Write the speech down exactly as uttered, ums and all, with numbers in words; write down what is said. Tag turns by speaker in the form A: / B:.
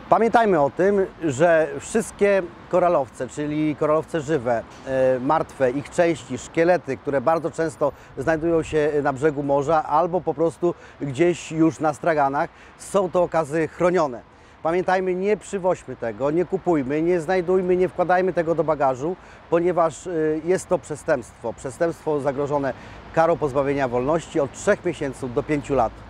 A: Pamiętajmy o tym, że wszystkie koralowce, czyli koralowce żywe, martwe, ich części, szkielety, które bardzo często znajdują się na brzegu morza albo po prostu gdzieś już na straganach, są to okazy chronione. Pamiętajmy, nie przywoźmy tego, nie kupujmy, nie znajdujmy, nie wkładajmy tego do bagażu, ponieważ jest to przestępstwo. Przestępstwo zagrożone karą pozbawienia wolności od trzech miesięcy do pięciu lat.